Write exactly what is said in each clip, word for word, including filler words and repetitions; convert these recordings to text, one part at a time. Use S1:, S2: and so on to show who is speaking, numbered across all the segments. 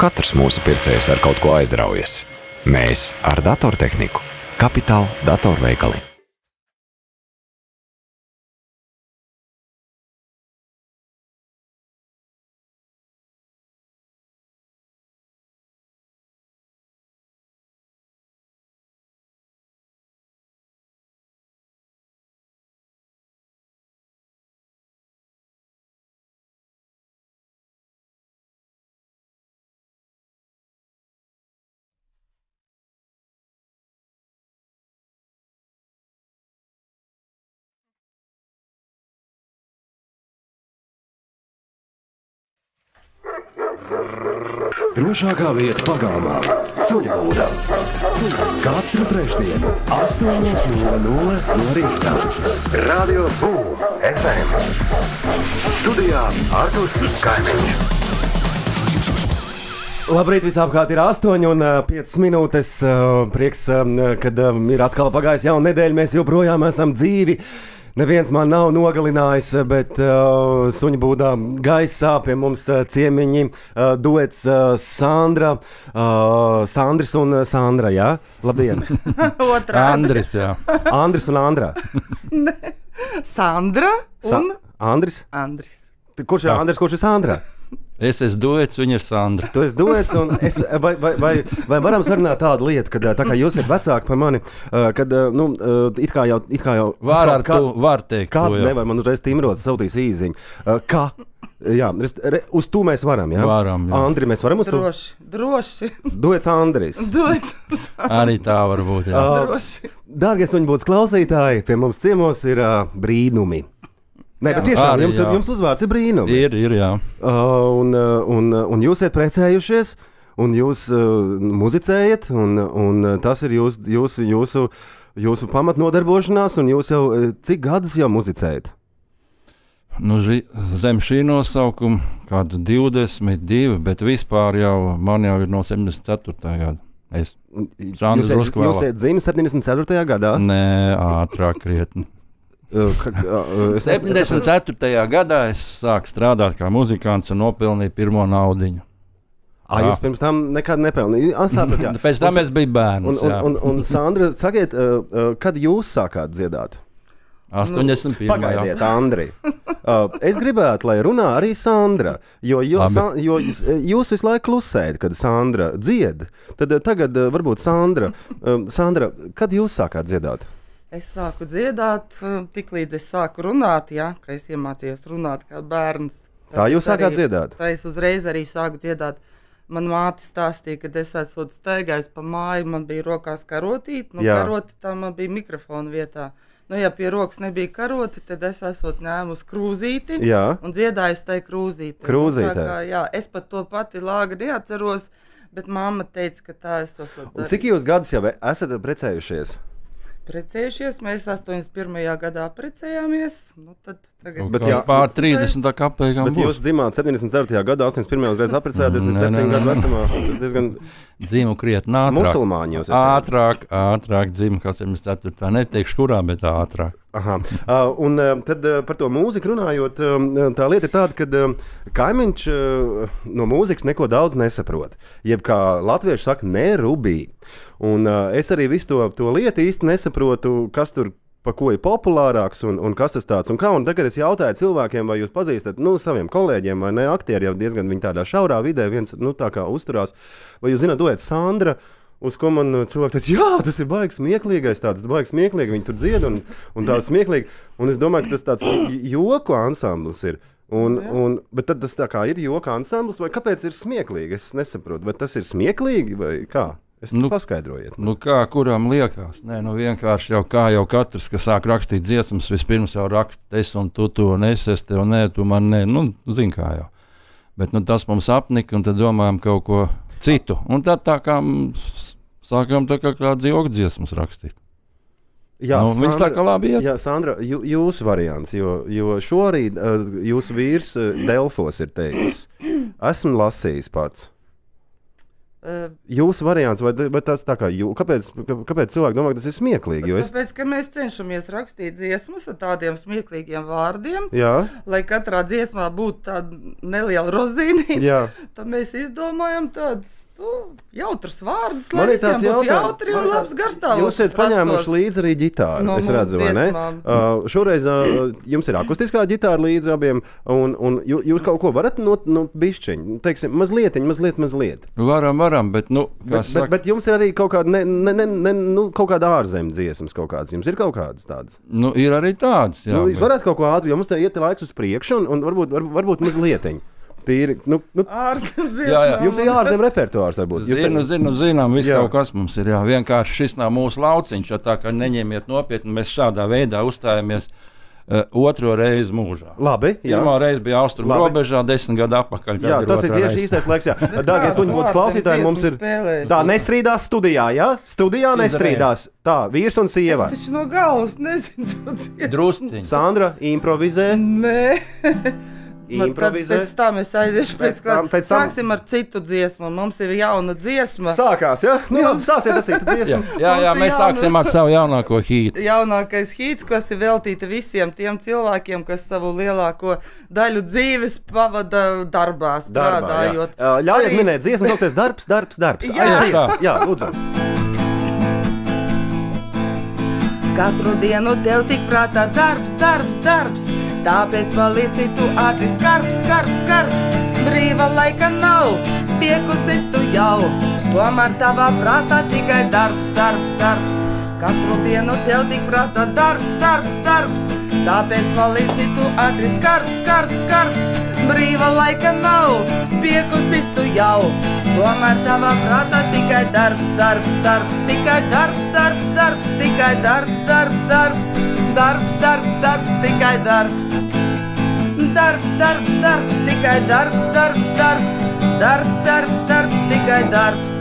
S1: Katrs mūsu pircējs ar kaut ko aizraujas. Mēs ar datortehniku. Kapitāla datorveikali.
S2: Drošākā vieta pagalmā – Suņa būda. Katru trešdienu astoņi nulle nulle no rīta. Radio Boom F M. Studijā Arturs Kaimiņš.
S3: Labrīt, visapkārt ir astoņi un piecas minūtes. Prieks, kad ir atkal pagājis jauna nedēļa, mēs joprojām esam dzīvi. Neviens man nav nogalinājis, bet uh, Suņa būdā gaisā pie mums uh, ciemiņi uh, duets uh, Sandra, uh, Sandris un Sandra, jā? Labdien!
S4: Otrādi.
S5: Andris, jā.
S3: Andris un Andra.
S4: Ne. Sandra un
S3: Sa Andris?
S4: Andris.
S3: Kurš ir Andris, kurš ir Sandra?
S5: Es esmu duets, viņa ir Sandra.
S3: Tu esi duets, un es, vai, vai, vai, vai varam sarunāt tādu lietu, kad tā kā jūs esat vecāki par mani, kad, nu, it kā jau, it kā jau...
S5: Var ar
S3: kā,
S5: tu, var teikt
S3: kā,
S5: to, jā.
S3: Nevar, man uzreiz Timrods sautīs īziņu. Kā? Jā, re, uz tu mēs varam, jā?
S5: Varam, jā.
S3: Andri, mēs varam uz tu?
S4: Droši, droši.
S3: Duets Andris.
S4: Duets.
S5: Arī tā var būt, jā.
S3: Uh,
S4: Droši.
S3: Dārgie Suņa būdas klausītāji, pie mums ciemos ir uh, brīnumi. Nē, bet tiešām
S5: Arī,
S3: jums,
S5: jā.
S3: jums uzvārds ir brīnumi.
S5: Ir, ir, jā.
S3: Uh, un, uh, un, un jūs esat precējušies, un jūs uh, muzicējat, un, un tas ir jūs, jūsu, jūsu, jūsu pamatnodarbošanās, un jūs jau cik gadus jau muzicējat?
S5: Nu, ži, zem šī nosaukuma kādu divdesmit divi, bet vispār jau man jau ir no septiņdesmit ceturtā gada. Es,
S3: Jūs esat, jūs esat dzimis septiņdesmit ceturtajā gadā?
S5: Nē, ātrāk krietni.
S3: Uh, ka, uh, es,
S5: septiņdesmit ceturtajā gadā es sāku strādāt kā muzikants un nopelnīju pirmo naudiņu.
S3: Ah, jūs pirms tam nekad nepelnījāt?
S5: Pēc tam es biju bērns.
S3: Un, un, un, un Sandra, sakiet, uh, uh, kad jūs sākāt dziedāt?
S5: astoņdesmit pirmā.
S3: Pagaidiet, Andri. Uh, es gribētu, lai runā arī Sandra, jo, jo, sa, jo jūs visu laiku klusējat, kad Sandra dzied. Tad uh, tagad uh, varbūt Sandra, uh, Sandra, kad jūs sākāt dziedāt?
S4: Es sāku dziedāt, tiklīdz es sāku runāt, ja, ka es iemācījos runāt kā bērns.
S3: Tā jūs sākāt dziedāt?
S4: Tā es uzreiz arī sāku dziedāt. Man māte stāstīja, kad es esmu staigājis pa māju, man bija rokās karotīt, nu
S3: Jā.
S4: karoti tā man bija mikrofona vietā. Nu, ja pie rokas nebija karoti, tad es esmu ņēmusi krūzīti
S3: Jā.
S4: un dziedājusi tai krūzītei.
S3: Krūzītei.
S4: Nu, tā kā, jā, es pat to pati lāga neatceros, bet mamma teica, ka tā es esmu darījusi.
S3: Un cik jūs gadus jau esat precējušies?
S4: Precējušies, mēs astoņdesmit pirmajā gadā precējāmies. Nu, tad, tagad
S5: Bet jā, pār trīsdesmit kapēkām
S3: Bet
S5: būs.
S3: jūs dzimāt septiņdesmit ceturtajā gadā, astoņdesmit pirmajā uzreiz aprecējāties, ir septiņu gadu vecumā. Tas diezgan
S5: Dzīvu krietni ātrāk.
S3: musulmāņi jūs esat.
S5: Ātrāk, ātrāk dzīvu, kā septiņdesmit ceturtā. Neteikšu kurā, bet ātrāk.
S3: Aha. Uh, un uh, tad uh, par to mūziku runājot, uh, tā lieta ir tāda, ka uh, kaimiņš uh, no mūzikas neko daudz nesaprot. Jeb kā latvieši saka, nerubī. Un uh, es arī visu to, to lietu īsti nesaprotu, kas tur pa ko ir populārāks un, un kas tas tāds un kā. Un tagad es jautāju cilvēkiem, vai jūs pazīstat, nu, saviem kolēģiem vai ne, aktieri jau diezgan viņi tādā šaurā vidē viens, nu, tā kā uzturās. Vai jūs zināt, duet Sandra? Uz ko man cilvēki teica, jā, tas ir baigs smieklīgais, tāds baigs smieklīgi, viņi tur dzied un, un tā smieklīgi. Un es domāju, ka tas tāds joku ansamblis ir. Un, un, bet tad tas tā kā ir joka ansamblis, vai kāpēc ir smieklīgi? Es nesaprotu, bet tas ir smieklīgi vai kā? Es nu, paskaidrojiet.
S5: Nu kā, kuram liekas? Nē, nu vienkārši jau kā jau katrs, kas sāk rakstīt dziesmas, vispirms jau raksta es un tu to, un es, es tev, nē, tu man nē, nu, zin kā jau. Bet nu tas mums apnika, un tad domājam kaut ko citu. Un tad tā kā sākam tā kā kāds jogdziesmas rakstīt.
S3: Jā,
S5: nu, Sandra, tā kā labi iet.
S3: Jā, Sandra, jū, jūsu variants, jo, jo šorīt uh, jūsu vīrs uh, Delfos ir teicis. Esmu lasījis pats.
S4: Uh,
S3: Jūsu variants, vai, vai tas tā kā jū, kāpēc, kāpēc cilvēki domā, ka tas ir smieklīgi? Jo es...
S4: Tāpēc, ka mēs cenšamies rakstīt dziesmas ar tādiem smieklīgiem vārdiem,
S3: Jā.
S4: lai katrā dziesmā būtu tāda neliela rozīnīte, tad mēs izdomājam tādus nu, jautrus vārdus, lai visiem būtu jautri un labs garstāvoklis.
S3: Jūs esat paņēmuši līdzi arī ģitāru,
S4: no
S3: es redzu, vai ne? Uh, šoreiz uh, jums ir akustiskā ģitāra līdzi abiem, un, un jū, jūs kaut ko varat no, no bišķiņ, teiksim, mazlietiņ, mazliet, mazliet.
S5: Varam, varam, bet, nu,
S3: bet, bet, bet jums ir arī kaut kāda, ne, ne, ne, ne, nu, kaut kāda ārzemju dziesmas kaut kādas, jums ir kaut kādas tādas?
S5: Nu, ir arī tādas, jā.
S3: Nu, jūs bet... varat kaut ko ātri, jo mums te iet laiks uz priekšu, un, un varbūt, var, varbūt mazlietiņ. Tīri, nu, nu,
S4: jā, jā.
S3: Jums ir ārzem repertuārs, varbūt.
S5: Zinu, zinu, zinām, viss kaut kas mums ir, jā. Vienkārši šis nav mūsu lauciņš, tā kā neņemiet nopietni, mēs šādā veidā uzstājamies uh, otro reizi mūžā.
S3: Labi, jā.
S5: Pirmā reize bija austrumu robežā, desmit gadu atpakaļ.
S3: Jā, tas ir tieši īstais laiks, jā. Dārgie suņbūtas klausītāji, mums ir tā, nestrīdās studijā, jā? Studijā nestrīdās. Tā, vīrs un sieva.
S4: Es taču no galvas nezinu to dziesmu.
S5: Drusciņ.
S3: Sandra, improvizē.
S4: Nē.
S3: Improvizē.
S4: Pēc tam es aiziešu pēc, pēc tam.
S3: Pēc tam.
S4: Sāksim ar citu dziesmu. Mums ir jauna dziesma.
S3: Sākās, jā? Nu, sāciet ar citu dziesmu.
S5: jā, jā, jā mēs jauna... sāksim ar savu jaunāko hītu.
S4: Jaunākais hīts, kas ir veltīta visiem tiem cilvēkiem, kas savu lielāko daļu dzīves pavada darbā, strādājot.
S3: Darbā, Ļaujiet Arī... minēt dziesmu, sauksies darbs, darbs, darbs.
S4: Jā,
S3: Aiziet. Jā, lūdzu.
S4: Katru dienu tev tik prātā darbs, darbs, darbs. Tāpēc palici tu ātri skarbs, skarbs, skarbs. Brīva laika nav, piekusis tu jau. Tomēr tavā prātā tikai darbs, darbs, darbs. Katru dienu tev tik prātā darbs, darbs, darbs. Tāpēc palici tu ātri skarbs, skarbs, skarbs. Brīva laika nav, piekusis tu jau. Tomēr tavā prātā tikai darbs, darbs, darbs. Tikai darbs, darbs, darbs. Tikai darbs, darbs, darbs. Darbs, darbs, darbs, tikai darbs. Darbs, darbs, darbs, tikai darbs, darbs, darbs. Darbs, darbs, darbs, tikai darbs.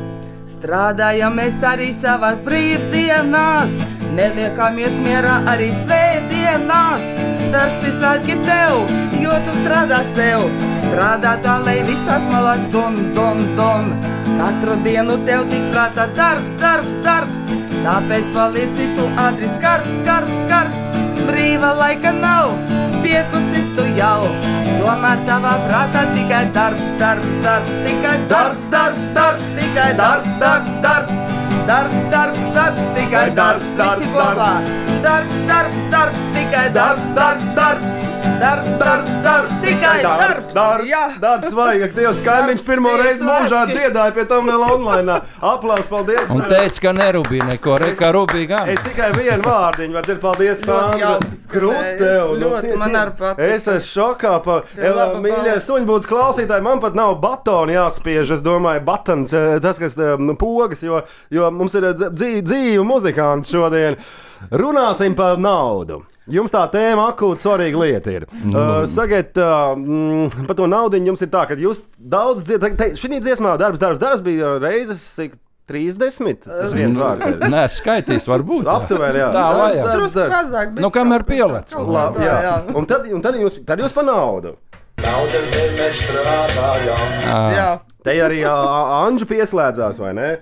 S4: Strādājam mēs arī savās brīvdienās, neliekamies mierā arī svētdienās. Darbs ir svētki tev, jo tu strādā sev. Strādā tā, lai visās malās don, don, don. Katru dienu tev tik prātā darbs, darbs, darbs. Tāpēc palici tu ātri skarbs, skarbs, skarbs. Brīva laika nav, piekusis tu jau. Tomēr tavā prātā tikai darbs, darbs, darbs. Tikai darbs, darbs, darbs. Tikai darbs, darbs, darbs. Darbs, darbs, darbs. Tikai darbs, visi kopā. Darbs, darbs, darbs. Tikai darbs, darbs, darbs. Darbs, darbs, darbs. Tikai darbs.
S3: Darbs, darbs vajag. Dievs, kaimiņš pirmo reizi mūžā dziedāja, pie tam vēl online. Aplausos, paldies.
S5: Un teica, ka nerubīja neko, re, kā rubīja gan.
S3: Es tikai vienu vārdiņu varu dzirdēt, paldies, Sandra. Krute.
S4: Ļoti man ar patīk.
S3: Es esmu šokā pa mīļie suņbūtas klausītāji. Man pat nav batoni jāspiež, es domāju, batons, tas, kas nu, pogas, jo, jo mums ir dzīvu muzikanti šodien. Runāsim par naudu. Jums tā tēma akūta svarīga lieta ir. Mm. Uh, Sakiet, uh, mm, par to naudiņu jums ir tā, ka jūs daudz dziedat. Šī dziesmā darbs, darbs, darbs bija reizes trīsdesmit. Tas viens vārds ir.
S5: Nē, skaitīs varbūt.
S3: Aptuveni, jā.
S5: Tā vajag.
S4: Drusku mazāk.
S5: Nu, kamēr pielec.
S3: Labi, jā. jā. Un tad, un tad, jūs, tad jūs par naudu.
S6: Naudas dēļ mēs strādājām.
S4: Jā.
S3: Te arī uh, Anža pieslēdzās, vai ne?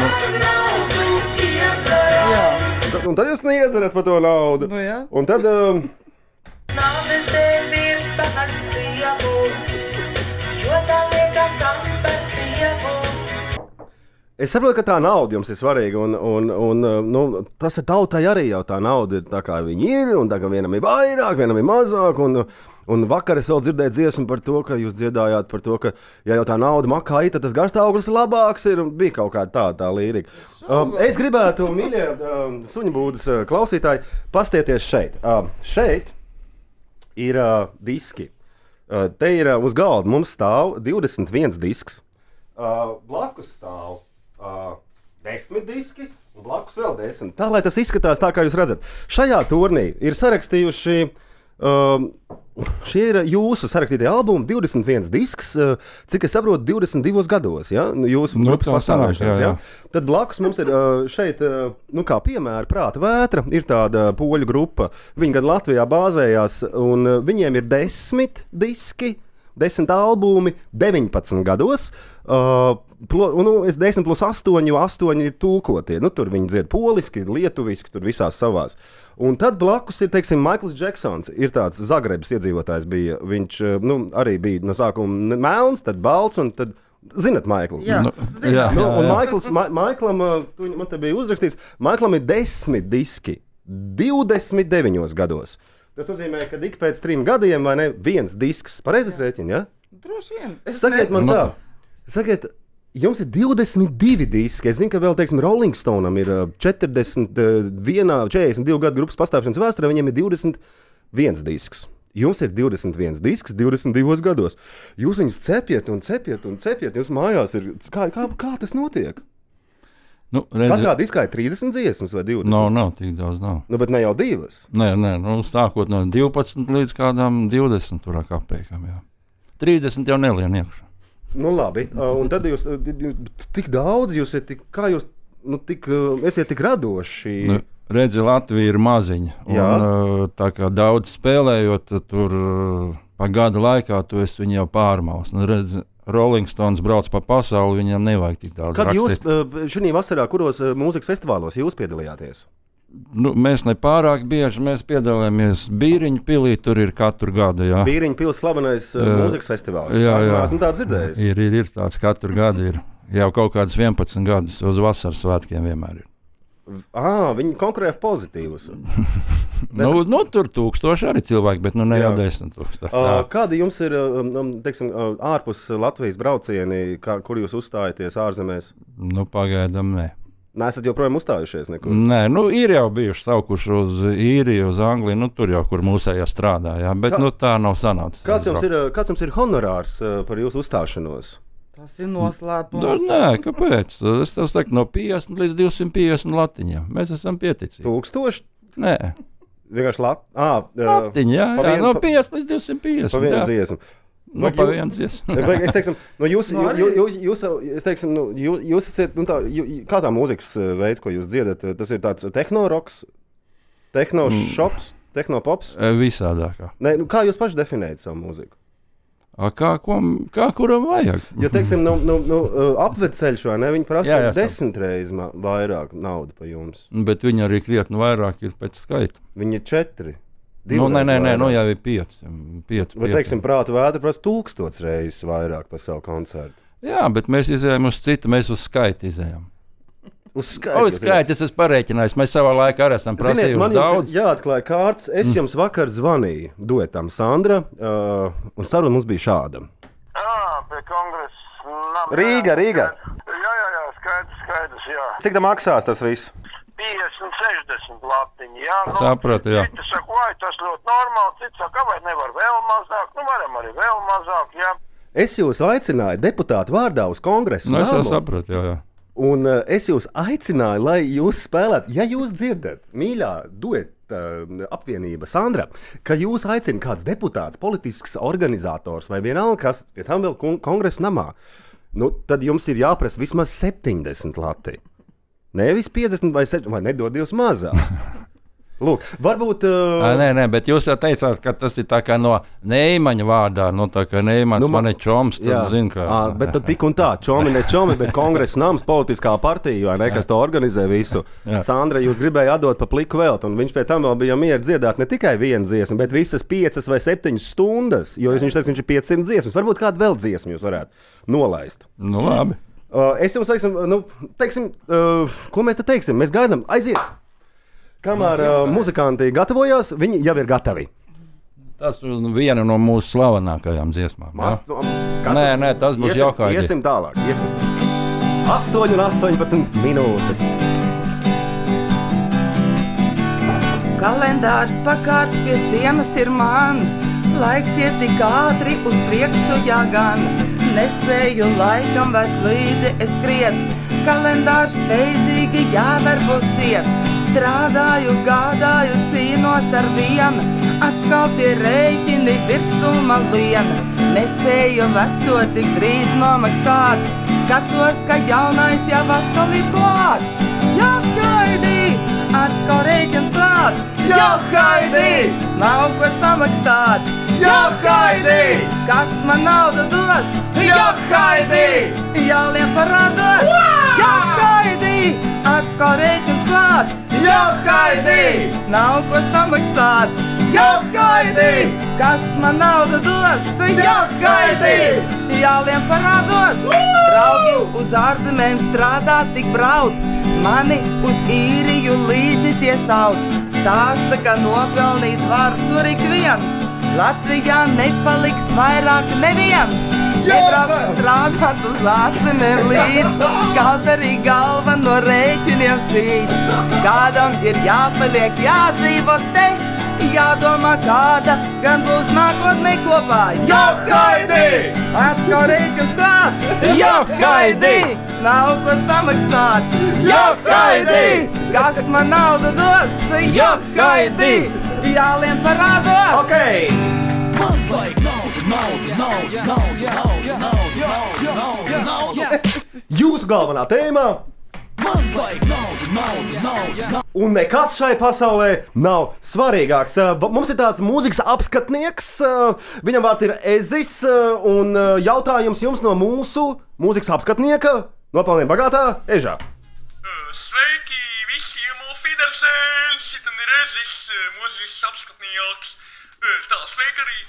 S4: Jā.
S3: Un tad jūs neiedzerat par to naudu.
S4: Nu, jā.
S3: Un tad... Um...
S7: Naudas dēļ vīrs pamat sievu, jo tā liekas tam par dievu.
S3: Es saprotu, ka tā nauda jums ir svarīga, un, un, un nu, tas ir tautai arī jau tā nauda ir tā, kā viņi ir, un tā kā vienam ir vairāk, vienam ir mazāk, un, un vakar es vēl dzirdēju dziesmu par to, ka jūs dziedājāt par to, ka, ja jau tā nauda makā ir, tad tas garstāvoklis labāks ir, un bija kaut kāda tā, tā līrika. Um, es gribētu, mīļie um, suņbūdas uh, klausītāji, pastieties šeit. Uh, šeit ir uh, diski. Uh, te ir uh, uz galda mums stāv divdesmit viens disks. Uh, blakus stāv Uh, desmit diski un blakus vēl desmit. Tā, lai tas izskatās tā, kā jūs redzat. Šajā turnī ir sarakstījuši, uh, šie ir jūsu sarakstītie albumi, divdesmit viens disks, uh, cik es saprotu, divdesmit divos gados, ja? Jūsu
S5: nu,
S3: grupas pastāvēšanas, ja? Tad blakus mums ir uh, šeit, uh, nu kā piemēra, Prāta vētra, ir tāda poļu grupa, viņi gan Latvijā bāzējās, un uh, viņiem ir desmit diski, desmit albumi, deviņpadsmit gados. Uh, plo, nu, es desmit plus astoņi, jo astoņi ir tulkotie. Nu, tur viņi dzied poliski, lietuviski, tur visās savās. Un tad blakus ir, teiksim, Maikls Džeksons. Ir tāds Zagrebas iedzīvotājs bija. Viņš nu, arī bija no sākuma melns, tad balts un tad... Zinat, Maikls?
S4: Jā,
S5: nu,
S4: zināt.
S5: jā,
S3: Nu,
S5: jā,
S3: un
S5: jā.
S3: Maikls, Ma, Maiklam, tu, man te bija uzrakstīts, Maiklam ir desmit diski, divdesmit deviņos gados. Tas nozīmē, ka ik pēc trim gadiem vai ne viens disks, pareizes rēķini, ja?
S4: Droši vien. Es
S3: Sakiet man
S5: Nu.
S3: tā, sakiet, jums ir divdesmit divi diski. Es zinu, ka vēl, teiksim, Rolling Stone'am ir ā, četrdesmit viens, četrdesmit divi gadu grupas pastāvšanas vēsturē, viņiem ir divdesmit viens disks. Jums ir divdesmit viens disks, divdesmit divos gados. Jūs viņus cepjat un cepjat un cepjat. Jums mājās ir. Kā, kā, kā tas notiek?
S5: Nu, redzi,
S3: Katrā diskā ir trīsdesmit dziesmas vai divdesmit?
S5: nav, nav tik daudz, nav.
S3: Nu, bet ne jau divas.
S5: Nē, nē, nu, sākot no divpadsmit līdz kādām divdesmit turā kapēkām, jā. trīsdesmit jau nelien iekšā.
S3: Nu, labi. Uh, Un tad jūs uh, tik daudz, jūs esat tik, kā jūs, nu, tik, uh, esiet tik radoši.
S5: Nu, redzi, Latvija ir maziņa.
S3: Jā.
S5: Un, uh, tā kā daudz spēlējot, tur uh, pa gada laikā tu esi viņu jau pārmaus. Nu, redzi, Rolling Stones brauc pa pasauli, viņam nevajag tik daudz
S3: Kad jūs
S5: rakstīt.
S3: uh, šī vasarā, kuros uh, mūzikas festivālos jūs piedalījāties?
S5: Nu, mēs ne pārāk bieži mēs piedalāmies Bīriņu pilī, tur ir katru gadu. Jā,
S3: Bīriņu pils slavenais uh,
S5: Jā.
S3: mūzikas festivāls.
S5: Jā, jā.
S3: Esmu tā dzirdējis.
S5: ir, ir, ir tāds katru gadu. Ir. Jau kaut kādas vienpadsmit gadus uz vasaras svētkiem vienmēr ir.
S3: Ah, viņi konkurē pozitīvus.
S5: Nu, nu, tur tūkstoši arī cilvēki, bet nu, ne jau
S3: Jā.
S5: desmit tūkstoši.
S3: Uh,
S5: Jā.
S3: kādi jums ir um, um, teiksim, uh, ārpus Latvijas braucieni, kā, kur jūs uzstājaties ārzemēs?
S5: Nu, pagaidām, nē.
S3: Nesat joprojām uzstājušies nekur?
S5: Nē, nu, ir jau bijuši saukuši uz īriju, uz Angliju, nu, tur jau, kur mūsējā strādā, jā, bet
S3: Kā-
S5: nu, tā nav sanācis.
S3: Kāds jums ir, uh, kāds jums ir honorārs uh, par jūsu uzstāšanos?
S4: Tas ir noslēpums.
S5: Nu, nē, kāpēc? Es tev saku, no piecdesmit līdz divsimt piecdesmit latiņiem. Mēs esam pieticīgi.
S3: Tūkstoši?
S5: Nē,
S3: Vienkārši lat... ah, uh,
S5: latiņi, jā,
S3: pa
S5: jā,
S3: vienu-
S5: no
S3: pa-
S5: piecdesmit līdz divsimt
S3: pa
S5: piecdesmit.
S3: vienu
S5: jā.
S3: dziesmu.
S5: Nu,
S3: Vai
S5: pa
S3: jū-
S5: vienu dziesmu.
S3: Vai es teiksim, nu jūs,
S4: Nu,
S3: jū,
S4: arī.
S3: jū, jūs, jūs, es teiksim, nu, jūs, jūs esat, nu tā, jū, kā tā mūzikas uh, veids, ko jūs dziedat, uh, tas ir tāds tehno-roks, tehno-šops, tehno-pops?
S5: E, Visādākā.
S3: Nē, nu, kā jūs paši definējat savu mūziku?
S5: A, kā, ko, kā kuram vajag?
S3: Jo, teiksim, nu, nu, nu, uh, apvedceļš vai ne, viņi prasa
S5: Jā, jā,
S3: desmit reizes ma- vairāk naudu par jums.
S5: Bet viņi arī krietni vairāk ir pēc skaita.
S3: Viņi ir četri.
S5: Nu, nē, nē, nē, nu
S3: vairāk.
S5: jau ir pieci. pieci,
S3: Vai,
S5: pieci.
S3: teiksim, prāta vētra prasa tūkstots reizes vairāk par savu koncertu.
S5: Jā, bet mēs izējām uz citu, mēs uz skaitu izējām.
S3: Uz
S5: O,
S3: skaitu.
S5: uz skaitu es esmu pareiķinājis. Mēs savā laikā arī esam
S3: Ziniet,
S5: prasījuši
S3: man jums
S5: daudz.
S3: ir jāatklāj kārtas. Es jums vakar zvanīju duetam Sandra, uh, un saruna mums bija šāda.
S8: Jā, pie kongresa nama.
S3: Rīga, Rīga.
S8: Jā, jā, jā, skaidrs, skaidrs, jā.
S3: Cik tā maksās tas viss?
S8: piecdesmit, sešdesmit latiņi, jā. Nu,
S5: Sapratu, jā.
S8: Citi saka, vai tas ļoti normāli, citi saka, vai nevar vēl mazāk, nu varam arī vēl mazāk, jā.
S3: Es jūs aicināju deputātu vārdā uz kongresu
S5: Nu, es jau
S3: namu,
S5: sapratu, jā, jā.
S3: un uh, es jūs aicināju, lai jūs spēlētu, ja jūs dzirdat, mīļā dueta uh, apvienība Sandra, ka jūs aicināt kāds deputāts, politisks organizators vai vienalga, kas pie tam vēl kon- kongresa namā, nu, tad jums ir jāprasa vismaz septiņdesmit lati. Nevis piecdesmit vai sešdesmit, vai nedod Dievs mazāk. Lūk, varbūt. Uh,
S5: Ā, Nē, nē, bet jūs jau teicāt, ka tas ir tā kā no Neimaņa vārdā. Nu, tā kā Neimans
S3: Nu,
S5: nu,
S3: man-
S5: man ir čoms, tad
S3: Jā,
S5: zinu, ka...
S3: à, bet tad tik un tā, čomi, ne čomi, bet kongresa nams, politiskā partija, vai ne, kas to organizē visu.
S5: Jā.
S3: Sandra, jūs gribējāt atdot pa pliku veltu, un viņš pie tam vēl bija mieru dziedāt ne tikai vienu dziesmu, bet visas piecas vai septiņas stundas, jo viņš teica, viņš ir piecsimt dziesmas. Varbūt kādu vēl dziesmu jūs varētu nolaist.
S5: Nu, labi.
S3: Uh, es jums teiksim, nu, teiksim uh, ko mēs te teiksim? Mēs gaidām, aiziet! Kamēr uh, muzikanti gatavojās, viņi jau ir gatavi.
S5: Tas ir viena no mūsu slavenākajām dziesmām. jā?
S3: Ast- kas
S5: Nē,
S3: tas-
S5: nē, tas būs
S3: iesim,
S5: Johaidi.
S3: Iesim tālāk. Iesim. astoņi un astoņpadsmit minūtes.
S4: Kalendārs pakārts pie sienas ir man, laiks iet tik ātri uz priekšu jāgan. Nespēju laikam vairs līdzi es skriet, kalendārs steidzīgi jāver būs ciet. Strādāju, gādāju, cīnos ar vienu, atkal tie rēķini virsū man lien. Nespēju veco tik drīz nomaksāt, skatos, ka jaunais jau atkal ir klāt. Johaidi, atkal rēķins klāt. Johaidi, nav ko samaksāt. Johaidi, kas man naudu dos? Johaidi, jāliem parādos. Jā, Haidī, atkal rēķins klāt. Jā, Haidī, nav ko samaksāt. Jā, Haidī, kas man naudu dos? Jā, Haidī, jāliem parādos. Draugi uz ārzemēm strādā tik brauc, mani uz īriju līdzi tie sauc. Stāsta, ka nopelnīt var tur ik viens, Latvijā nepaliks vairāk neviens. Nebraukšu strādāt uz ārzemēm līdz, kaut arī galva no rēķiniem sīc. Kādam ir jāpaliek, jādzīvo te, jādomā kāda, gan būs nākotnē kopā. Jā, Haidī! Atkal rēķins klāt! Jā, Haidī! Nav ko samaksāt! Jā, Haidī! Kas man naudu dos? Jā, Haidī! Jāliem parādos!
S3: Okay.
S9: Man vajag naudu, naudu, naudu, naudu, naudu, naudu, naudu.
S3: Jūsu galvenā tēmā.
S9: Man vajag naudu, naudu, naudu.
S3: Un nekas šai pasaulē nav svarīgāks. Mums ir tāds mūzikas apskatnieks, viņam vārds ir Ezis, un jautājums jums no mūsu mūzikas apskatnieka, nopelniem bagātā Ežā.
S10: Sveiki visiem, Fidersēn, šitan ir Ezis, mūzikas apskatnieks. Tā, sveiki arī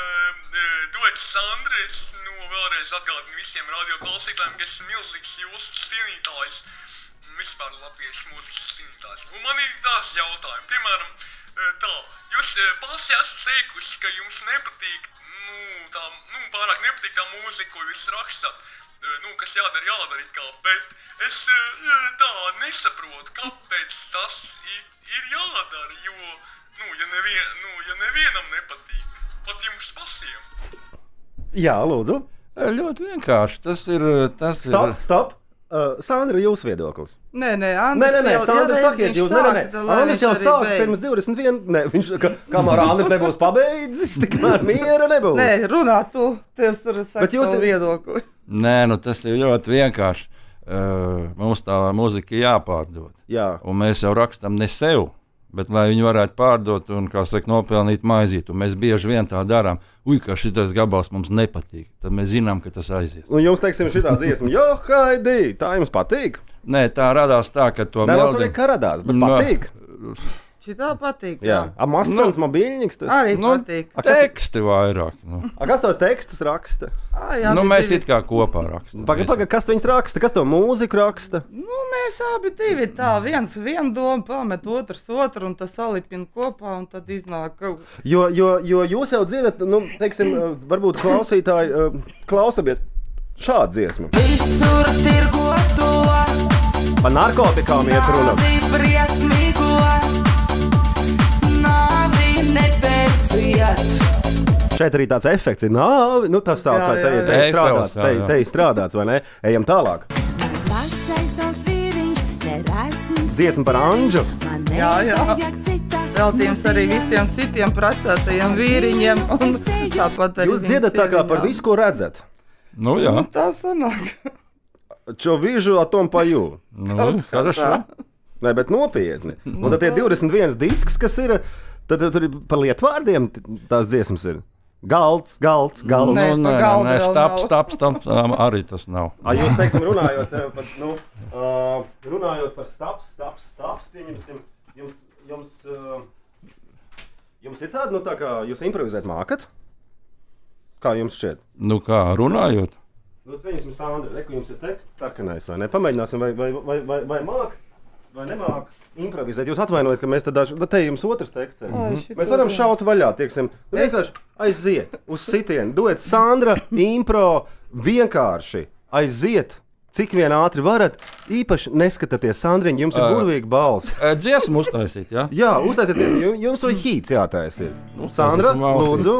S10: Dots Sandris, nu vēlreiz atgādinu visiem radio klausītājiem, ka esmu milzīgs jūsu cienītājs. Vispār latviešu mūzikas cienītājs. Un man ir tās jautājumi, piemēram, tā, jūs pasi esat teikusi, ka jums nepatīk, nu, tā, nu, pārāk nepatīk tā mūzika, ko jūs rakstat, nu, kas jādara, jādara it kā, bet es tā nesaprotu, kāpēc tas ir, ir jādara, jo, nu, ja, nevien, nu, ja nevienam nepatīk, pat jums pasiem.
S3: Jā, lūdzu.
S5: Ļoti vienkārši, tas ir, tas
S3: stop,
S5: ir...
S3: Stop. Uh, Sandra, jūsu viedoklis.
S4: Nē, nē, Andris
S3: nē, nē,
S4: jau,
S3: Sandra,
S4: ja
S3: sakiet jūs, nē, nē, nē. Andris jau sāk pirms divdesmit viena, nē, viņš, ka, kamēr Andris nebūs pabeidzis, tikmēr miera nebūs.
S4: Nē, runā tu, tas ir saka
S3: jūs...
S4: savu viedokli.
S5: Nē, nu tas ir ļoti vienkārši. Uh, mums tā mūzika jāpārdod.
S3: Jā.
S5: Un mēs jau rakstam ne sev, bet lai viņi varētu pārdot un, kā saka, nopelnīt maizītu. Mēs bieži vien tā darām. Ui, ka šitais gabals mums nepatīk. Tad mēs zinām, ka tas aizies.
S3: Un jums, teiksim, šitā dziesma, jo, Haidī, tā jums patīk?
S5: Nē, tā radās tā, ka to
S3: meldi... Nē,
S5: meldi...
S3: mums kā radās, bet
S5: no...
S3: patīk.
S4: Šitā patīk,
S3: jā. Jā, a Mascens no... mobiļņiks tas?
S4: Arī
S5: no,
S4: patīk.
S5: A, kas... Teksti vairāk. No.
S3: A, kas tos tekstus raksta?
S4: A, jā,
S5: nu, mēs
S4: divi...
S5: it kā kopā rakstam.
S3: Paga, paga, kas viņus raksta? Kas to mūziku raksta?
S4: Nu, mēs abi divi tā, viens vienu domu pamet, otrs otru, un tas salipina kopā, un tad iznāk kaut...
S3: Jo, jo, jo jūs jau dziedat, nu, teiksim, varbūt klausītāji klausamies šādu dziesmu.
S7: Visur tirgoto.
S3: Par narkotikām iet runa.
S7: Nāvi briesmīgo. Nāvi nepērciet.
S3: Šeit arī tāds efekts ir nāvi, nu tas tā, tā, te, te ir strādāts, te, te ir strādāts, vai ne? Ejam tālāk. Dziesma par Anžu.
S4: Jā, jā. Veltījums arī visiem citiem precētajiem vīriņiem, un tāpat arī
S3: jūs dziedat tā kā par visu, ko redzat.
S5: Nu jā.
S4: Nu, tā sanāk.
S3: Čo vižu o tom paju.
S5: Nu, хорошо.
S3: Nē, bet nopietni. Un tad tie divdesmit viens disks, kas ir, tad tur ir par lietvārdiem tās dziesmas ir. Galds, galds, galds.
S4: Nē,
S5: nu, nē,
S4: galda
S5: nē,
S4: vēl
S5: stap,
S4: nav.
S5: stap, stap, stap, arī tas nav.
S3: A, jūs, teiksim, runājot par, nu, uh, runājot par staps, staps, staps, pieņemsim, jums, jums, uh, jums ir tāda, nu, tā kā jūs improvizēt mākat? Kā jums šķiet?
S5: Nu kā, runājot?
S3: Nu, pieņemsim, Sandra, reku jums ir teksts sakanais, vai ne? Pamēģināsim, vai, vai, vai, vai, vai māk, vai nemāk improvizēt. Jūs atvainojat, ka mēs tad daži, bet te jums otrs teksts ir.
S4: Mm-hmm.
S3: Mēs varam šaut vaļā, tieksim, vienkārši aiziet uz sitienu, dodiet Sandra, impro, vienkārši aiziet, cik vien ātri varat, īpaši neskatieties, Sandriņ, jums ir burvīga balss.
S5: Dziesmu uztaisīt, jā?
S3: Jā, uztaisiet, jums ir hīts jātaisa ir. Sandra, lūdzu.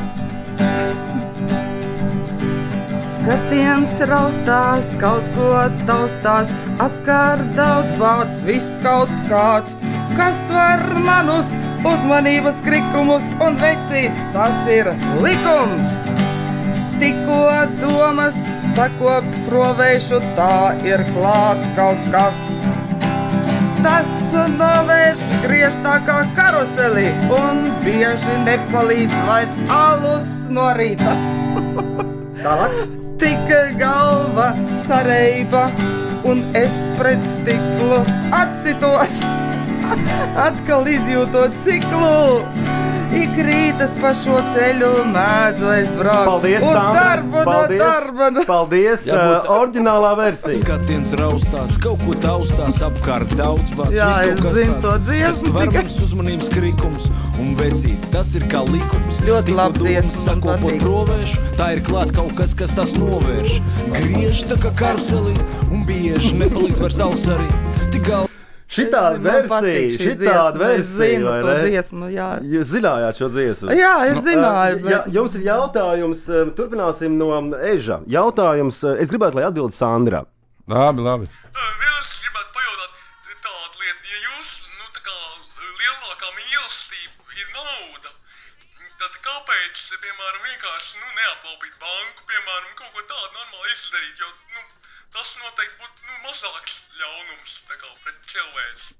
S4: Skatiens raustās, kaut ko taustās, apkārt daudz bauds, viss kaut kāds, kas tver manus uzmanības krikumus un vecīt, tas ir likums. Tikko domas sakopt provēšu, tā ir klāt kaut kas. Tas novērš griež tā kā karuseli un bieži nepalīdz vairs alus no rīta.
S3: Tālāk?
S4: tikai galva sareiba, un es pret stiklu atsitos, atkal izjūtot ciklu. Ik rītas pa šo ceļu mēdzu es braukt.
S3: Paldies,
S4: uz
S3: Sandra.
S4: darbu,
S3: Paldies.
S4: no darba. No...
S3: Paldies, uh, oriģinālā versija.
S9: Skatiens raustās, kaut ko taustās, apkārt daudz bāc.
S4: Jā, es zinu to dziesmu,
S9: Tas var
S4: tikai-
S9: mums uzmanības krikums un vecīt, tas ir kā likums.
S4: Ļoti
S9: Tikko
S4: labi
S9: dūmus
S4: dziesma, man
S9: sakopot
S4: patīk.
S9: rovēšu, tā ir klāt kaut kas, kas tas novērš. Griež tā kā karuselī un bieži nepalīdz vairs alsarī. Tik gal...
S3: Šitāda
S4: Man patīk
S3: versija,
S4: šī
S3: šitāda
S4: dziesma, es
S3: versija,
S4: zinu
S3: vai
S4: to
S3: ne?
S4: dziesmu, jā.
S3: Jūs zinājāt šo dziesmu?
S4: Jā, es zināju,
S3: Uh,
S4: bet-
S3: ja, jums ir jautājums, uh, turpināsim no Eža. Jautājums, uh, es gribētu, lai atbild Sandra.
S5: Labi, labi.
S10: Vēl es gribētu pajautāt tādu lietu, ja jūs, nu, tā kā lielākā mīlestība ir nauda, tad kāpēc, piemēram, vienkārši, nu, neaplaupīt banku, piemēram, kaut ko tādu normāli izdarīt, jo, nu, tas noteikti būtu, nu, mazāks ļaunums, tā kā, pret cilvēks.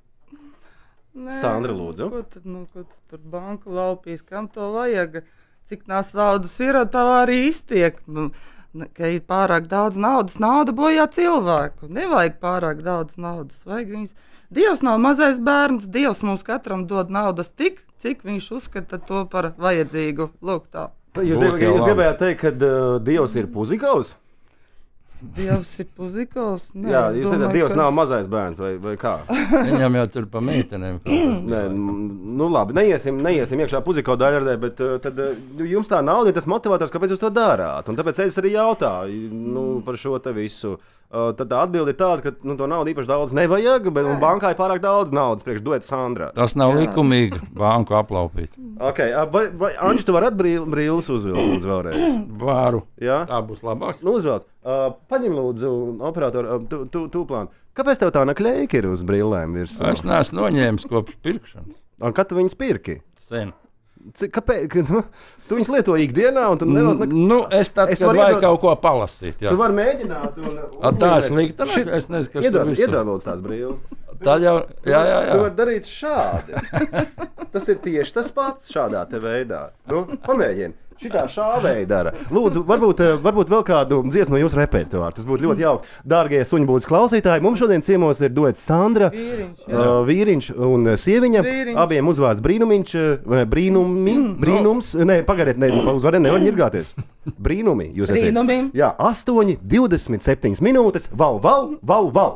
S4: Nē,
S3: Sandra, lūdzu.
S4: Ko tad, nu, ko tad tur banku laupīs, kam to vajag? Cik tās naudas ir, tā arī iztiek. Nu, ne- Ka ir pārāk daudz naudas, nauda bojā cilvēku. Nevajag pārāk daudz naudas. Vajag viņus. Dievs nav mazais bērns, Dievs mums katram dod naudas tik, cik viņš uzskata to par vajadzīgu. Lūk tā.
S3: Jūs,
S5: Būtu
S3: grib,
S5: jau
S3: jūs
S5: labi.
S3: gribējāt teikt, ka uh, Dievs ir puzikovs?
S4: Dievs ir puzikovs. Nē,
S3: Jā,
S4: es
S3: jūs
S4: domāju,
S3: teicat, Dievs
S4: ka-
S3: nav mazais bērns vai, vai kā?
S5: Viņam jau tur pa meitenēm.
S3: Nē, nu labi, neiesim, neiesim iekšā puziko daļradē, bet uh, tad uh, jums tā nauda ir tas motivators, kāpēc jūs to darāt. Un tāpēc es arī jautāju nu, par šo te visu. Uh, tad tā atbilde ir tāda, ka nu, to naudu īpaši daudz nevajag, bet un bankā ir pārāk daudz naudas priekš dueta Sandra.
S5: Tas nav likumīgi banku aplaupīt.
S3: Okay, uh, vai, vai Anģi, tu vari atbrīlis uzvilkt lūdzu vēlreiz?
S5: Vāru.
S3: Jā?
S5: Tā būs labāk.
S3: Nu, uzvelc. Uh, paņem lūdzu, operatoru, uh, tu, tu, tu plānu. Kāpēc tev tā nakļēka ir uz brillēm virsū?
S5: Es neesmu noņēmis kopš pirkšanas.
S3: Un kad tu viņus pirki?
S5: Sen.
S3: Cik, kāpēc? Ka, nu, tu viņus lieto ikdienā, un tu nevēlas nekā...
S5: Nu, es tad,
S3: Es
S5: kad
S3: varu
S5: vajag
S3: iedot-
S5: kaut ko palasīt. Jā.
S3: Tu vari mēģināt. Un,
S5: A, tā ir slikta.
S3: Šit-
S5: Es nezinu, kas tur
S3: Iedod,
S5: visur.
S3: iedod lūdzu tās brilles.
S5: Tā jau, jā, jā,
S3: Tu
S5: jā.
S3: vari darīt šādi. Tas ir tieši tas pats šādā te veidā. Nu, pamēģini. Šitā šāvēji dara. Lūdzu, varbūt, eh, varbūt vēl kādu dziesmu no jūsu repertuāra. Tas būtu ļoti jauki. Dārgie suņbūdas klausītāji, mums šodien ciemos ir duets Sandra,
S4: Vīriņš, jā.
S3: uh, vīriņš un sieviņa.
S4: Vīriņš.
S3: Abiem uzvārds Brīnumiņš, eh, brīnumi, brīnums. Nē, pagaidiet, ne, uzvarēt nevar ņirgāties. Brīnumi, jūs esat.
S4: Brīnumi.
S3: Jā, astoņi, divdesmit septiņas minūtes. Vau, vau, vau, vau.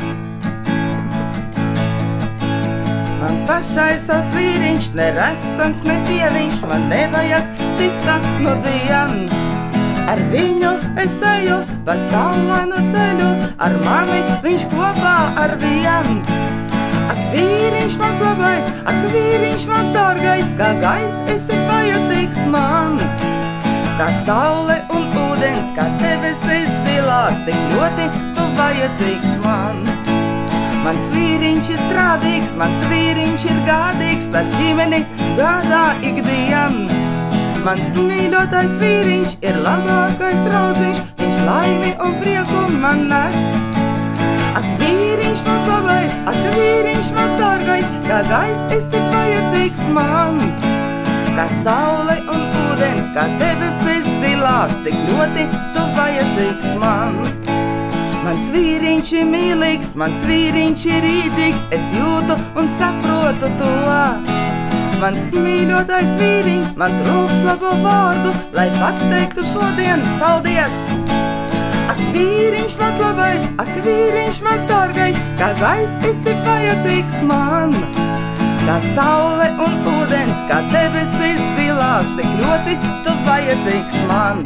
S4: Man pašai savs vīriņš, neresans, ne dieviņš, man nevajag cita no dienu. Ar viņu es eju pa saulainu ceļu, ar mani viņš kopā ar vienu. Ak, vīriņš mans labais, ak, vīriņš mans dārgais, kā gaiss esi vajadzīgs man. Kā saule un ūdens, kā debesis zilās, tik ļoti tu vajadzīgs man. Mans vīriņš ir strādīgs, mans vīriņš ir gādīgs, par ģimeni gādā ikdien. Mans mīļotais vīriņš ir labākais draudziņš, viņš laimi un prieku man nes. Ak, vīriņš mans labais, ak, vīriņš mans dārgais, kā gaiss esi vajadzīgs man. Kā saule un ūdens, kā debesis zilās, tik ļoti tu vajadzīgs man. Mans vīriņš ir mīlīgs, mans vīriņš ir rīdzīgs, es jūtu un saprotu to. Mans mīļotais vīriņš, man trūks labo vārdu, lai pateiktu šodien paldies. Ak, vīriņš mans labais, ak, vīriņš mans dārgais, kā gaiss esi vajadzīgs man. Kā saule un ūdens, kā debesis zilās, tik ļoti tu vajadzīgs man.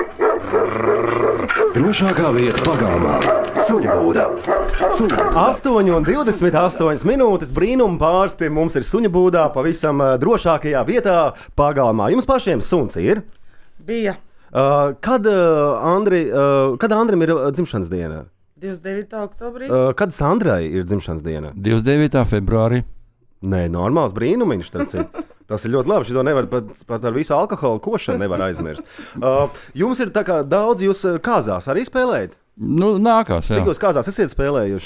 S2: Drošākā vieta pagalmā - suņbūda.
S3: astoņi un divdesmit astoņas minūtes brīnuma pāris pie mums ir suņa būdā, pavisam uh, drošākajā vietā pagalmā. Jums pašiem suns ir?
S4: Bija
S3: Uh, kad, uh, Andri, uh, kad Andrim ir uh, dzimšanas diena?
S4: divdesmit devītā oktobrī.
S3: Uh, kad Sandrai ir dzimšanas diena?
S5: divdesmit devītā februārī.
S3: Nē, normāls brīnumiņš. Tas ir ļoti labi. Šo nevar pat, pat ar visu alkoholu košanu nevar aizmirst. Uh, jums ir tā kā daudz, jūs uh, kāzās arī spēlējat?
S5: Nu, nākās, jā.
S3: Cik jūs kāzās esat spēlējuši?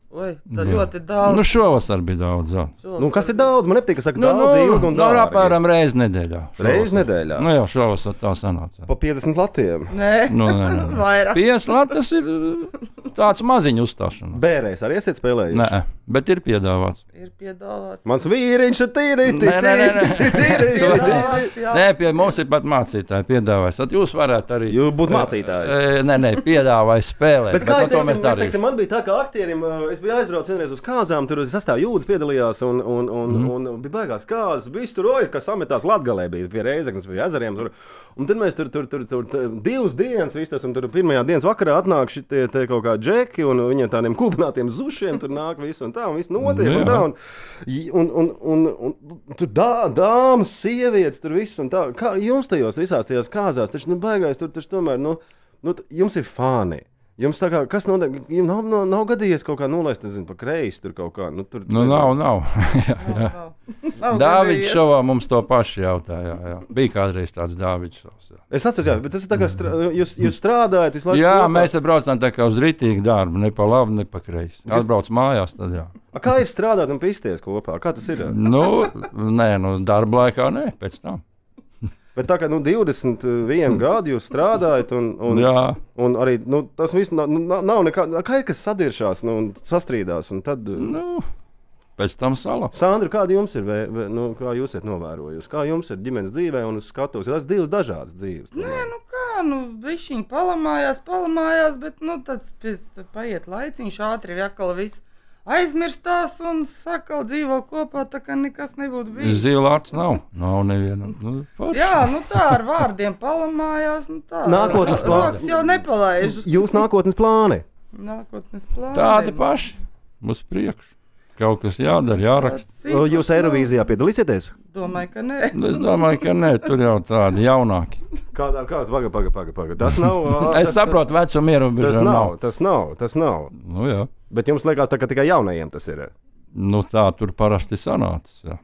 S4: Oi, tā ļoti daudz.
S5: Nu, šovasar bija daudz. Jā.
S3: Nu, kas ir daudz? Man nepatīk, ka saka
S5: Nu,
S3: daudz,
S5: nu,
S3: ilgi un
S5: nu,
S3: dārgi.
S5: apmēram reizi nedēļā.
S3: Reizi nedēļā?
S5: Nu jā, šovasar tā sanāca.
S3: Pa piecdesmit latiem?
S4: Nē,
S5: Nu, nē, nē.
S4: vairāk.
S5: piecdesmit lati tas ir uh, tāds maziņu uzstāšanās.
S3: Bērēs arī esiet spēlējuši?
S5: Nē, bet ir piedāvāts.
S4: Ir piedāvāts.
S3: Mans vīriņš ir tīri,
S5: Nē, nē, nē, nē.
S3: tīri,
S4: Piedāvāts, jā.
S5: Nē, pie mums ir pat mācītāji piedāvājis. Tad jūs varētu arī...
S3: Jūs būtu mācītājs.
S5: E, Nē, nē, piedāvājis spēlēt.
S3: Bet kā
S5: Bet, nu, to
S3: teiksim,
S5: mēs
S3: es teiksim,
S5: darīsim.
S3: man bija tā, ka aktierim, uh, es biju aizbraucis vienreiz uz kāzām, tur sastāv jūdas piedalījās un, un, un,
S5: Mhm.
S3: un, un bija baigās kāzas. Viss tur oja, kas sametās Latgalē, bija pie Reizeknas, pie ezeriem. Tur. Un tad mēs tur, tur, tur, tur, tur divas dienas, viss tas, un tur pirmajā dienas vakarā atnāk šitie te kaut kā džeki, un viņiem tādiem kūpinātiem zušiem tur nāk viss, un tā, un viss notiek, un
S5: Jā.
S3: tā. Un, un, un, un, un, un tur dā, dāmas, sievietes, tur viss, un tā. Kā jums tajos visās tajās kāzās, taču, nu, baigās, tur taču tomēr, nu, nu, t- jums ir fani. Jums tā kā, kas notiek, jums nav, nav, nav gadījies kaut kā nolaist, nezinu, pa kreisi tur kaut kā, nu, tur.
S5: Nu, nav, nav. jā, jā.
S4: Nav
S5: Dāvids
S4: gadījies.
S5: šovā mums to pašu jautāja. Jā, jā. Bija kādreiz tāds Dāvids šovs. Jā,
S3: Es atceros, jā, bet tas ir tā kā, strā, jūs, jūs strādājat visu laiku.
S5: jā
S3: kopā.
S5: mēs te braucam tā kā uz rītīgu darbu, ne pa labi, ne pa kreisi. Atbrauc mājās, tad jā.
S3: A, kā ir strādāt un pisties kopā? Kā tas ir?
S5: Nu, nē, nu, darba laikā nē, pēc tam.
S3: Bet tā kā nu, divdesmit vienu gadu jūs strādājat, un, un,
S5: Jā.
S3: un arī nu, tas viss nav, nu, nav nekā. Kā ir kas sadiršās nu, un sastrīdās? Un tad,
S5: Nu, pēc tam salā.
S3: Sandra, kāda jums ir? Vē, vē, nu, kā jūs esat novērojusi? Kā jums ir ģimenes dzīvē un uz skatuves? Tas divas dažādas dzīves.
S4: Nē, nu kā, nu, bišķiņ palamājās, palamājās, bet, nu, tad pēc tam paiet laiciņš, ātri jākala viss aizmirstās un sakal dzīvo kopā, tā kā nekas nebūtu bijis.
S5: Zilārts nav. Nav nevienam. Nu, forši.
S4: Jā, nu tā ar vārdiem palamājās, nu tā.
S3: Nākotnes plāni.
S4: Rokas jau nepalaiž.
S3: Jūs nākotnes plāni?
S4: Nākotnes plāni.
S5: Tādi paši. Mums priekš. Kaut kas jādara, jāraksta.
S3: O, Jūs Eirovīzijā piedalīsieties?
S4: Domāju, ka nē.
S5: Es domāju, ka nē, tur jau tādi jaunāki.
S3: Kādā, kādā, paga, paga, paga, paga. Tas nav. ā,
S5: Es
S3: tas-
S5: saprotu, vecumu
S3: Tas
S5: ierobežojumu
S3: nav,
S5: nav.
S3: tas nav, tas nav.
S5: Nu, jā.
S3: Bet jums liekas, tā, ka tikai jaunajiem tas ir.
S5: Nu, tā tur parasti sanācis. Jā.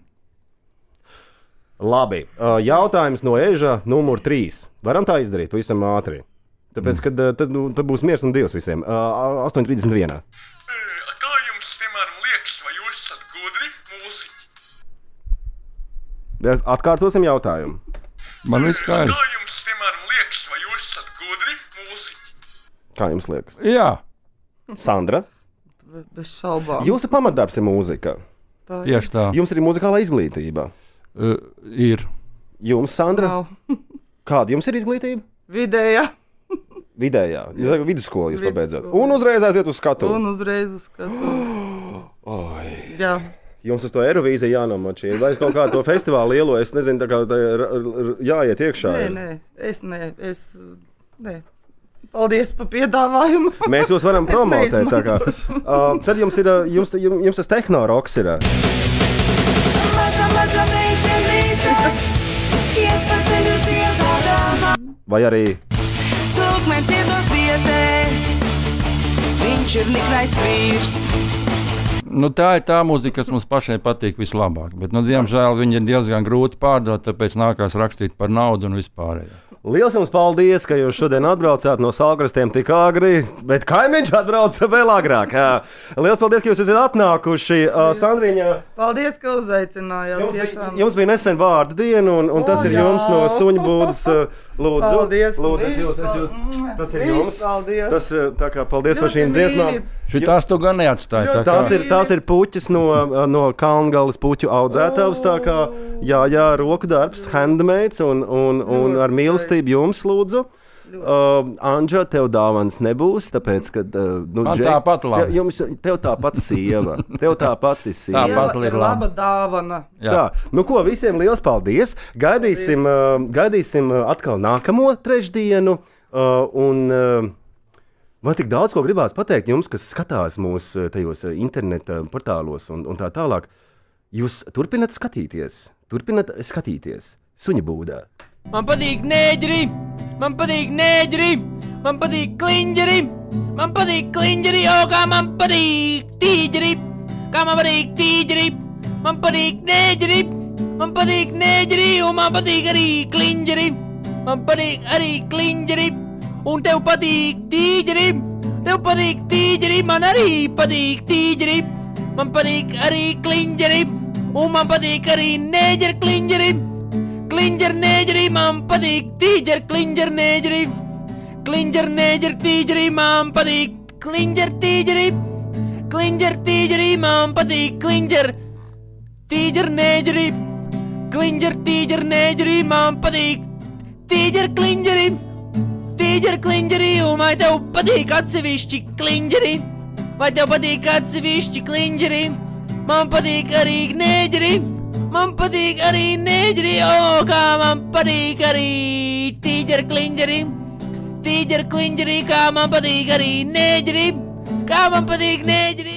S3: Labi. ā, Jautājums no Eža numur trīs. Varam tā izdarīt pavisam ātri. Tāpēc, kad ā, tad, nu, tad būs miers un divs visiem. ā, astoņi trīsdesmit viens.
S10: Kā jums, piemēram, liekas, vai jūs esat gudri mūziķi?
S3: Atkārtosim jautājumu.
S5: Man viss
S10: Kā
S5: skaidrs.
S10: jums, piemēram, liekas, vai jūs esat gudri mūziķi?
S3: Kā jums liekas?
S5: Jā,
S3: Sandra,
S4: Bez šaubām.
S3: jūsu pamatdarbs ir mūzika.
S4: Tā ir.
S5: tieši tā.
S3: Jums ir muzikālā izglītība.
S5: Uh, ir.
S3: Jums, Sandra,
S4: Nav.
S3: kāda jums ir izglītība?
S4: Vidējā.
S3: Vidējā, jūs esat vidusskolu, jūs
S4: Vidusskolu.
S3: pabeidzat. Un uzreiz aiziet uz skatu.
S4: Un uzreiz uz skatu.
S3: Oi.
S4: Jā.
S3: Jums uz to Eirovīziju jānomačina. Vai es kaut kādu to festivālu lielo, es nezinu, tā kā tā ir, r- r- jāiet iekšā.
S4: Nē,
S3: ir.
S4: nē, es nē, es. Nē. Paldies par piedāvājumu.
S3: Mēs jūs varam
S4: Es
S3: promotēt. tā kā.
S4: neizmantošu.
S3: Uh, tad jums ir, uh, jums, jums, jums tas tehno-roks ir. uh,
S7: Maza, maza meitenīte, iet pa ceļu dziedādama.
S3: Vai arī
S7: Cūkmens iedos biedē, viņš ir niknais vīrs.
S5: Nu, tā ir tā mūzika, kas mums pašai patīk vislabāk. Bet, nu, diemžēl, viņi ir diezgan grūti pārdot, tāpēc nākās rakstīt par naudu un vispārējo.
S3: liels jums paldies, ka jūs šodien atbraucāt no Salkrastiem tik agri, bet kaimiņš atbrauca vēl agrāk. Jā. Liels paldies, ka jūs esat atnākuši. Uh, Sandriņa,
S4: Paldies, ka uzaicinājāt.
S3: jums bija,
S4: Tiešām.
S3: jums bija nesen vārdu diena, un, un
S4: O,
S3: tas ir
S4: jā.
S3: jums no suņu būdas. Uh, lūdzu,
S4: Paldies.
S3: lūdzu, es jūs, es
S4: Viņš
S3: jūs,
S4: pal-
S3: tas ir
S4: Viņš
S3: jums.
S4: Paldies.
S3: Tas, uh, tā kā paldies par
S4: Ļoti
S3: šīm dziesmām.
S4: mīļi.
S5: Šitās tu gan neatstāji. tā kā-
S3: Tās ir, tās ir puķis no, no Kalngales puķu audzētavas. tā kā, Jā, jā, roku darbs, handmade un, un, un
S4: Ļoti
S3: ar mīlestību jums, lūdzu. Uh, Anģa, tev dāvāns nebūs, tāpēc, ka uh, nu,
S5: Man
S3: Džek-
S5: tāpat labi.
S3: Tev, jums, tev tāpat sieva. Tev tāpat ir sieva.
S5: Tāpat.
S4: Sieva ir
S5: ir labi.
S4: laba dāvana.
S5: Jā.
S3: Tā, nu ko, visiem liels paldies. Gaidīsim, uh, gaidīsim uh, atkal nākamo trešdienu. Uh, un, uh, Man tik daudz ko gribās pateikt jums, kas skatās mūsu tajos uh, interneta portālos un, un tā tālāk. Jūs turpināt skatīties, turpināt skatīties suņa būdā.
S11: Man patīk nēģeri, man patīk nēģeri, man patīk kliņģeri, man patīk kliņģeri, o kā man patīk tīģeri, kā man patīk tīģeri, man patīk nēģeri, man patīk nēģeri, un man patīk arī kliņģeri, man patīk arī kliņģeri, un tev patīk tīģeri, tev patīk tīģeri, man arī patīk tīģeri, man patīk arī kliņģeri, un man patīk arī nēģeri kliņģeri, kliņģeri nēģeri, man patīk tīģeri kliņģeri nēģeri, kliņģeri nēģeri tīģeri, man patīk kliņģeri tīģeri, kliņģeri tīģeri, man patīk kliņģeri, tīģeri nēģeri, kliņģeri tīģeri nēģeri, man patīk tīģeri kliņģeri, tīģeri kliņģeri, un vai tev patīk atsevišķi kliņģeri, vai tev patīk atsevišķi kliņģeri, man patīk arī nēģeri, man patīk arī nēģeri, o, kā man patīk arī tīģeri kliņģeri, tīģeri kliņģeri, kā man patīk arī nēģeri, kā man patīk nēģeri.